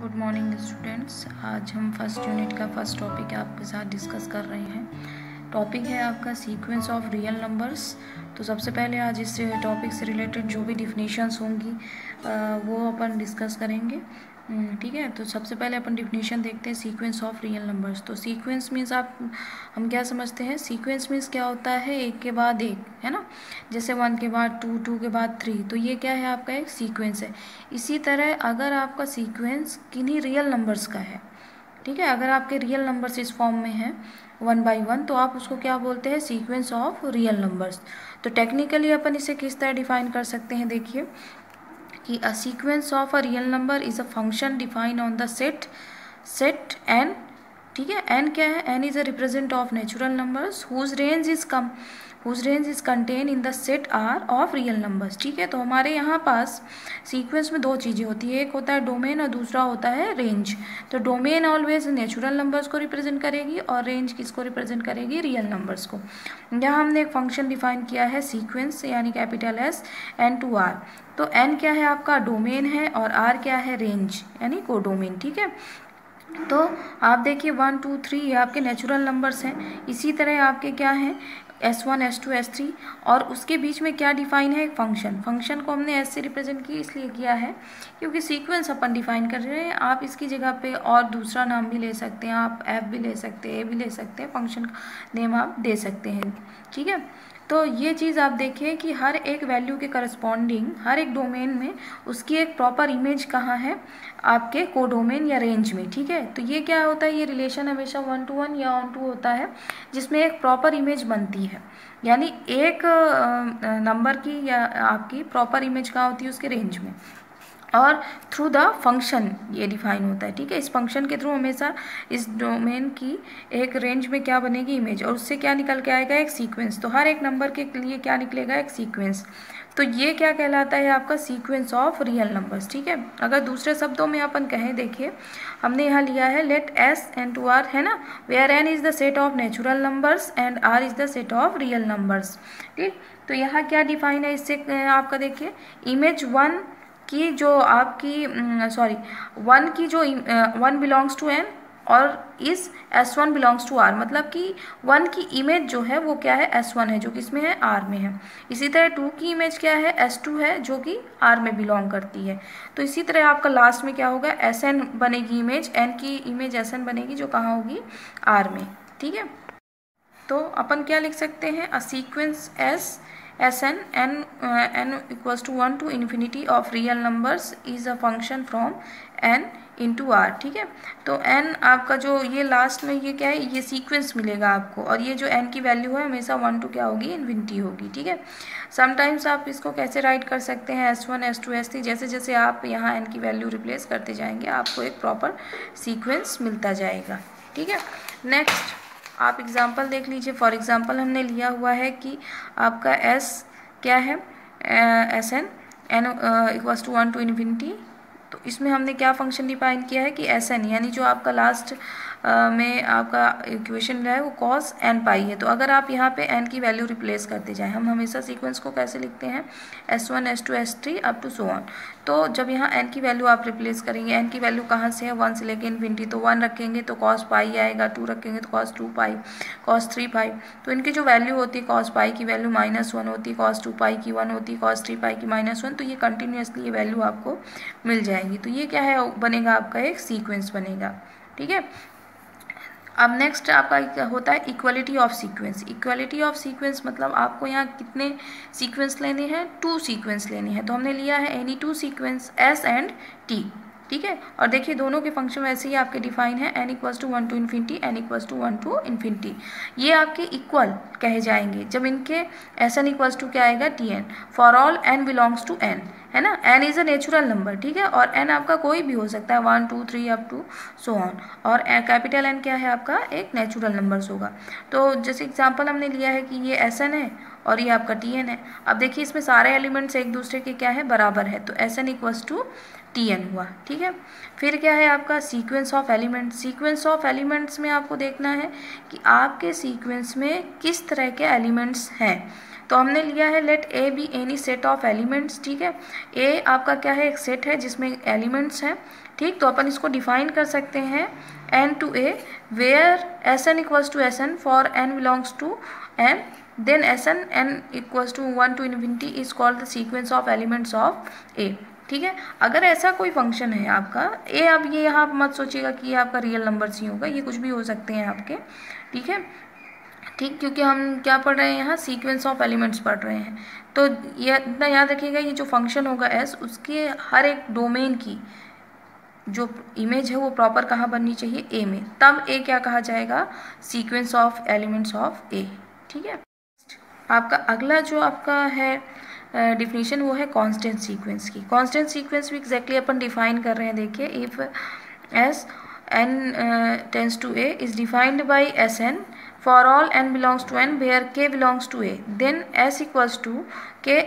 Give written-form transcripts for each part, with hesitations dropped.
Good morning students. आज हम first unit का फर्स्ट टॉपिक आपके साथ डिस्कस कर रहे हैं। टॉपिक है आपका सीक्वेंस ऑफ रियल नंबर्स। तो सबसे पहले आज इस टॉपिक से रिलेटेड जो भी डिफिनीशंस होंगी वो अपन डिस्कस करेंगे। ठीक है, तो सबसे पहले अपन डिफिनीशन देखते हैं सीक्वेंस ऑफ रियल नंबर्स। तो सीक्वेंस मीन्स हम क्या समझते हैं? सीक्वेंस मीन्स क्या होता है? एक के बाद एक, है ना। जैसे 1 के बाद 2, 2 के बाद 3, तो ये क्या है? आपका एक सीक्वेंस है। इसी तरह अगर आपका सीक्वेंस किन्हीं रियल नंबर्स का है, ठीक है, अगर आपके रियल नंबर्स इस फॉर्म में हैं 1 by 1, तो आप उसको क्या बोलते हैं? Sequence of real numbers. तो टेक्निकली अपन इसे किस तरह डिफाइन कर सकते हैं? देखिए कि a sequence of a real number is a function define on the set n। ठीक है, n क्या है? n is a represent of natural numbers whose range is contain in the set R of real numbers. ठीक है, तो हमारे यहाँ पास sequence में दो चीज़ें होती है, एक होता है डोमेन और दूसरा होता है रेंज। तो डोमेन ऑलवेज नेचुरल नंबर्स को रिप्रेजेंट करेगी और रेंज किसको रिप्रेजेंट करेगी? रियल नंबर्स को। यहाँ हमने एक फंक्शन डिफाइन किया है सीक्वेंस, यानी capital S n to R। तो n क्या है? आपका डोमेन है और R क्या है? रेंज, यानी कोडोमेन। ठीक है, तो आप देखिए 1, 2, 3 ये आपके नेचुरल नंबर्स हैं। इसी तरह आपके क्या हैं? S1, S2, S3, और उसके बीच में क्या डिफाइन है? एक फंक्शन को हमने S से रिप्रेजेंट किया, इसलिए किया है क्योंकि सीक्वेंस अपन डिफाइन कर रहे हैं। आप इसकी जगह पे और दूसरा नाम भी ले सकते हैं, आप F भी ले सकते हैं, A भी ले सकते हैं, फंक्शन का नेम आप दे सकते हैं। ठीक है, तो ये चीज़ आप देखिए कि हर एक वैल्यू के करस्पॉन्डिंग हर एक डोमेन में उसकी एक प्रॉपर इमेज कहाँ है? आपके कोडोमेन या रेंज में। ठीक है, तो ये क्या होता है? ये रिलेशन हमेशा 1 to 1 या 1 to होता है, जिसमें एक प्रॉपर इमेज बनती है, यानी एक नंबर की या आपकी प्रॉपर इमेज कहाँ होती है? उसके रेंज में, और थ्रू द फंक्शन ये डिफाइन होता है। ठीक है, इस फंक्शन के थ्रू हमेशा इस डोमेन की एक रेंज में क्या बनेगी? इमेज, और उससे क्या निकल के आएगा? एक सीक्वेंस। तो हर एक नंबर के लिए क्या निकलेगा? एक सीक्वेंस। तो ये क्या कहलाता है? आपका सीक्वेंस ऑफ रियल नंबर्स। ठीक है, अगर दूसरे शब्दों में अपन कहें, देखिए हमने यहाँ लिया है let S n to R, है ना, where n is the set of natural numbers and R is the set of real numbers. ठीक, तो यहाँ क्या डिफाइन है इससे? आपका देखिए इमेज 1 की जो आपकी 1 की जो 1 बिलोंग्स टू n और इस S1 बिलोंग्स टू R, मतलब कि 1 की इमेज जो है वो क्या है? S1 है, जो कि इसमें है R में है। इसी तरह 2 की इमेज क्या है? S2 है, जो कि R में बिलोंग करती है। तो इसी तरह आपका लास्ट में क्या होगा? SN बनेगी इमेज, n की इमेज SN बनेगी, जो कहाँ होगी? R में। ठीक है, तो अपन क्या लिख सकते हैं? A sequence Sn n equals to 1 to infinity of real numbers is a function from n into R। ठीक है, तो n आपका जो ये लास्ट में ये क्या है? ये सीक्वेंस मिलेगा आपको, और ये जो n की वैल्यू है हमेशा 1 to क्या होगी? इन्फिनिटी होगी। ठीक है, समटाइम्स आप इसको कैसे राइट कर सकते हैं? S1, S2, S3, जैसे जैसे आप यहाँ n की वैल्यू रिप्लेस करते जाएंगे आपको एक प्रॉपर सीक्वेंस मिलता जाएगा। ठीक है, नेक्स्ट आप एग्जाम्पल देख लीजिए। फॉर एग्जाम्पल हमने लिया हुआ है कि आपका S क्या है? Sn n equals to 1 to infinity. तो इसमें हमने क्या फंक्शन डिफाइन किया है कि Sn, यानी जो आपका लास्ट में आपका इक्वेशन है वो cos n पाई है। तो अगर आप यहाँ पे n की वैल्यू रिप्लेस करते जाएं, हम हमेशा सीक्वेंस को कैसे लिखते हैं? S1, S2, S3 up to so on. तो जब यहाँ n की वैल्यू आप रिप्लेस करेंगे, n की वैल्यू कहाँ से है? 1 से लेके इन्फिनिटी, तो 1 रखेंगे तो cos पाई आएगा, 2 रखेंगे तो cos 2 पाई, cos 3 पाई। तो इनकी जो वैल्यू होती है, cos पाई की वैल्यू -1 होती है, cos 2 पाई की 1 होती है, cos 3 पाई की -1। तो ये कंटिन्यूसली ये वैल्यू आपको मिल जाएगी। तो ये क्या है? बनेगा आपका एक सीक्वेंस बनेगा। ठीक है, अब नेक्स्ट आपका होता है equality of sequence. Equality of sequence मतलब आपको यहाँ कितने सीक्वेंस लेने हैं? 2 सीक्वेंस लेने हैं। तो हमने लिया है any 2 sequence S and T। ठीक है, और देखिए दोनों के फंक्शन वैसे ही आपके डिफाइन है, n equals to 1 to infinity, n equals to 1 to infinity. ये आपके इक्वल कहे जाएंगे जब इनके Sn इक्वल्स टू क्या आएगा? Tn for all n belongs to n, है ना। n is a natural number. ठीक है, और n आपका कोई भी हो सकता है, 1, 2, 3 अप टू सो ऑन, और कैपिटल N क्या है? आपका एक नेचुरल नंबर्स होगा। तो जैसे एग्जांपल हमने लिया है कि ये Sn है और ये आपका Tn है। अब देखिए इसमें सारे एलिमेंट्स एक दूसरे के क्या है? बराबर है, तो Sn इक्वल्स टू Tn हुआ। ठीक है, फिर क्या है आपका sequence of elements. Sequence of elements में आपको देखना है कि आपके सीक्वेंस में किस तरह के एलिमेंट्स हैं। तो हमने लिया है let A be any set of elements. ठीक है, ए आपका क्या है? एक सेट है जिसमें एलिमेंट्स हैं। ठीक, तो अपन इसको डिफाइन कर सकते हैं n to a where Sn equals to Sn for n belongs to m, then Sn n equals to 1 to infinity is called the sequence of elements of a। ठीक है, अगर ऐसा कोई फंक्शन है आपका a, अब ये यहाँ मत सोचिएगा कि ये आपका रियल नंबर्स ही होगा, ये कुछ भी हो सकते हैं आपके। ठीक है, ठीक, क्योंकि हम क्या पढ़ रहे हैं यहाँ, सीक्वेंस ऑफ एलिमेंट्स पढ़ रहे हैं। तो ये इतना याद रखिएगा, ये जो फंक्शन होगा s, उसके हर एक डोमेन की जो इमेज है वो प्रॉपर कहाँ बननी चाहिए, ए में, तब ए क्या कहा जाएगा, sequence of elements of A. ठीक है, आपका अगला जो आपका है डिफिनीशन वो है कांस्टेंट सीक्वेंस की। कांस्टेंट सीक्वेंस भी एग्जैक्टली अपन डिफाइन कर रहे हैं, देखिए, if S n tends to a is defined by Sn for all n belongs to n where k belongs to a, then s equals to k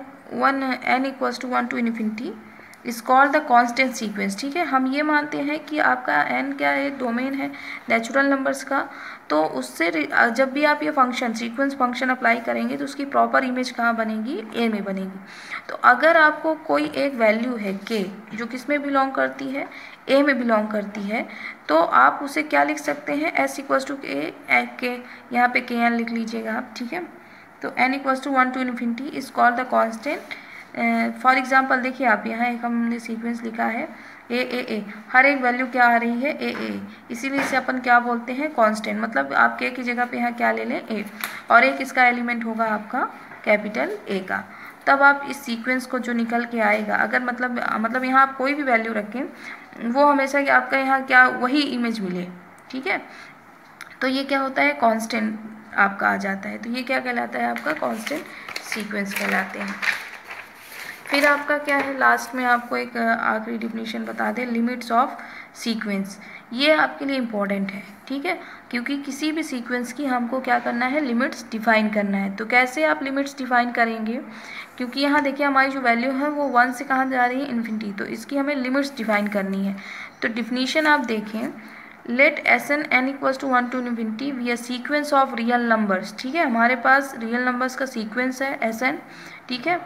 n equals to 1 to infinity is called the constant sequence. ठीक है, हम ये मानते हैं कि आपका n क्या है, डोमेन है नेचुरल नंबर्स का, तो उससे जब भी आप ये फंक्शन सीक्वेंस फंक्शन अप्लाई करेंगे तो उसकी प्रॉपर इमेज कहाँ बनेगी, a में बनेगी। तो अगर आपको कोई एक वैल्यू है k जो किस में बिलोंग करती है, a में बिलोंग करती है, तो आप उसे क्या लिख सकते हैं, s इक्वल्स टू के, यहाँ पे kn लिख लीजिएगा आप। ठीक है, तो n equals to 1 to infinity is called the constant. For example देखिए, आप यहाँ एक हमने सीक्वेंस लिखा है ए, हर एक वैल्यू क्या आ रही है, ए, इसीलिए इसे अपन क्या बोलते हैं, कांस्टेंट। मतलब आप के की जगह पे यहाँ क्या ले लें, ए, और एक इसका एलिमेंट होगा आपका कैपिटल ए का। तब आप इस सीक्वेंस को जो निकल के आएगा, अगर मतलब यहाँ आप कोई भी वैल्यू रखें, वो हमेशा आपका यहाँ क्या वही इमेज मिले। ठीक है, तो ये क्या होता है, कांस्टेंट आपका आ जाता है। तो ये क्या कहलाता है, आपका कांस्टेंट सीक्वेंस कहलाते हैं। फिर आपका क्या है, लास्ट में आपको एक आखिरी डिफिनीशन बता दें, लिमिट्स ऑफ सीक्वेंस। ये आपके लिए इम्पोर्टेंट है। ठीक है, क्योंकि किसी भी सीक्वेंस की हमको क्या करना है, लिमिट्स डिफाइन करना है। तो कैसे आप लिमिट्स डिफाइन करेंगे, क्योंकि यहाँ देखिए हमारी जो वैल्यू है वो 1 से कहाँ जा रही है, इन्फिनिटी, तो इसकी हमें लिमिट्स डिफाइन करनी है। तो डिफिनीशन आप देखें, let Sn n equals to 1 to infinity we a sequence of real numbers. ठीक है, हमारे पास रियल नंबर्स का सीक्वेंस है Sn। ठीक है,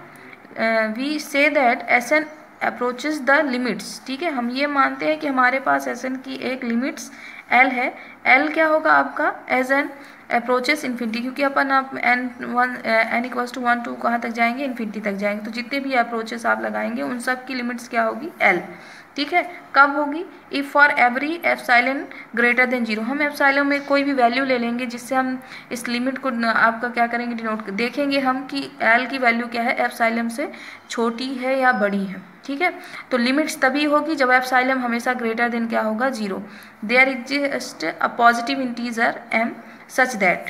we say that Sn approaches the limits. ठीक है, हम ये मानते हैं कि हमारे पास Sn की एक लिमिट्स L है। L क्या होगा आपका, एज एन अप्रोचेस इन्फिनिटी, क्योंकि अपन आप n इक्वल्स टू 1 to कहाँ तक जाएंगे, इन्फिनिटी तक जाएंगे। तो जितने भी अप्रोचेस आप लगाएंगे उन सब की लिमिट्स क्या होगी, L। ठीक है, कब होगी, if for every epsilon greater than 0। हम एप्सिलॉन में कोई भी वैल्यू ले लेंगे जिससे हम इस लिमिट को आपका क्या करेंगे, डिनोट देखेंगे हम कि L की वैल्यू क्या है, एप्सिलॉन से छोटी है या बड़ी है। ठीक है, तो लिमिट्स तभी होगी जब एप्सिलॉन हमेशा ग्रेटर देन क्या होगा, 0। There exist a positive integer m such that.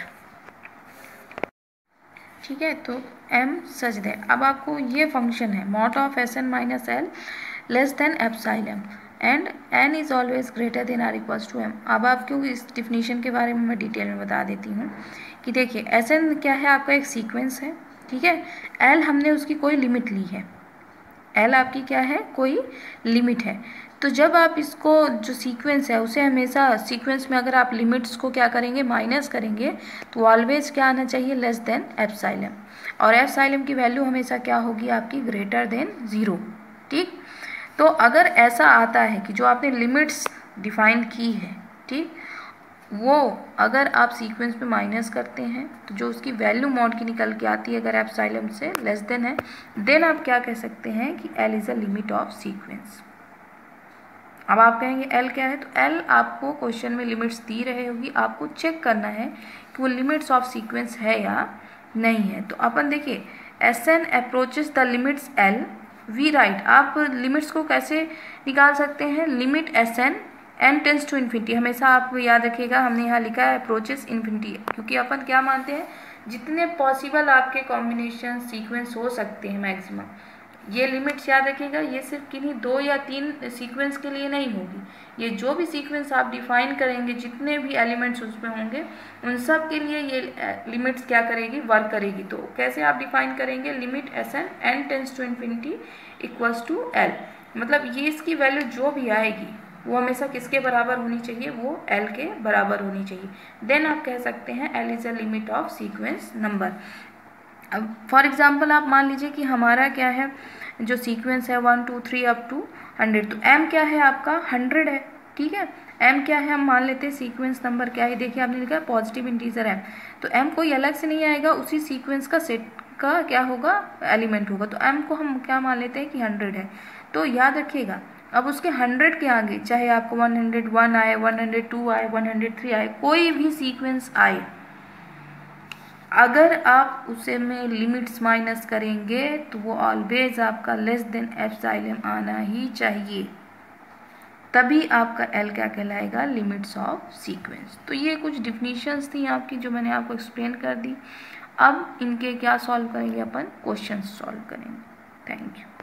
ठीक है, तो m सच दैट। अब आपको ये फंक्शन है mod of Sn minus L less than epsilon and n is always greater than r equals to m। अब आपको इस डिफिनीशन के बारे में मैं डिटेल में बता देती हूँ कि देखिए Sn क्या है, आपका एक सीक्वेंस है। ठीक है, L हमने उसकी कोई लिमिट ली है, L आपकी क्या है, कोई लिमिट है। तो जब आप इसको जो सीक्वेंस है उसे हमेशा सीक्वेंस में अगर आप लिमिट्स को क्या करेंगे, माइनस करेंगे, तो ऑलवेज क्या आना चाहिए, लेस देन एप्सिलॉन, और एप्सिलॉन की वैल्यू हमेशा क्या होगी आपकी, ग्रेटर देन 0। ठीक, तो अगर ऐसा आता है कि जो आपने लिमिट्स डिफाइन की है, ठीक, वो अगर आप सीक्वेंस में माइनस करते हैं तो जो उसकी वैल्यू मॉड की निकल के आती है, अगर एप्सिलॉन से लेस देन है, देन आप क्या कह सकते हैं कि L is a limit of sequence. अब आप कहेंगे L क्या है, तो L आपको क्वेश्चन में लिमिट्स दी रहे होगी, आपको चेक करना है कि वो लिमिट्स ऑफ सीक्वेंस है या नहीं है। तो अपन देखिए Sn approaches the limits L we write. आप लिमिट्स को कैसे निकाल सकते हैं, limit Sn n tends to infinity. हमेशा आप याद रखिएगा, हमने यहाँ लिखा है अप्रोचेस इन्फिनिटी, क्योंकि अपन क्या मानते हैं, जितने पॉसिबल आपके कॉम्बिनेशन सीक्वेंस हो सकते हैं मैक्सिमम, ये लिमिट्स याद रखिएगा, ये सिर्फ किन्हीं 2 या 3 सीक्वेंस के लिए नहीं होगी। ये जो भी सीक्वेंस आप डिफाइन करेंगे, जितने भी एलिमेंट्स उसमें होंगे, उन सब के लिए ये लिमिट्स क्या करेगी, वर्क करेगी। तो कैसे आप डिफाइन करेंगे, limit Sn n tends to infinity equals to L। मतलब ये इसकी वैल्यू जो भी आएगी वो हमेशा किसके बराबर होनी चाहिए, वो L के बराबर होनी चाहिए। देन आप कह सकते हैं L is a limit of sequence number. अब फॉर एग्जांपल आप मान लीजिए कि हमारा क्या है, जो सीक्वेंस है 1 2 3 अप टू 100, तो m क्या है आपका 100 है, ठीक है। m क्या है हम मान लेते हैं सीक्वेंस नंबर क्या है, देखिए आपने लिखा है पॉजिटिव इंटीजर m, तो m कोई अलग से नहीं आएगा, उसी सीक्वेंस का सेट का क्या होगा एलिमेंट होगा, तो m को हम क्या मान लेते हैं कि 100 है। तो याद रखिएगा अब उसके 100 के आगे चाहे आपको 101 आए, 102 आए, 103 आए, कोई भी सीक्वेंस आए, अगर आप उसे में लिमिट्स माइनस करेंगे तो वो ऑलवेज आपका लेस देन एप्सिलॉन आना ही चाहिए, तभी आपका L क्या कहलाएगा, लिमिट्स ऑफ सीक्वेंस। तो ये कुछ डिफिनीशंस थी आपकी जो मैंने आपको एक्सप्लेन कर दी। अब इनके क्या सॉल्व करेंगे अपन, क्वेश्चन सॉल्व करेंगे। Thank you.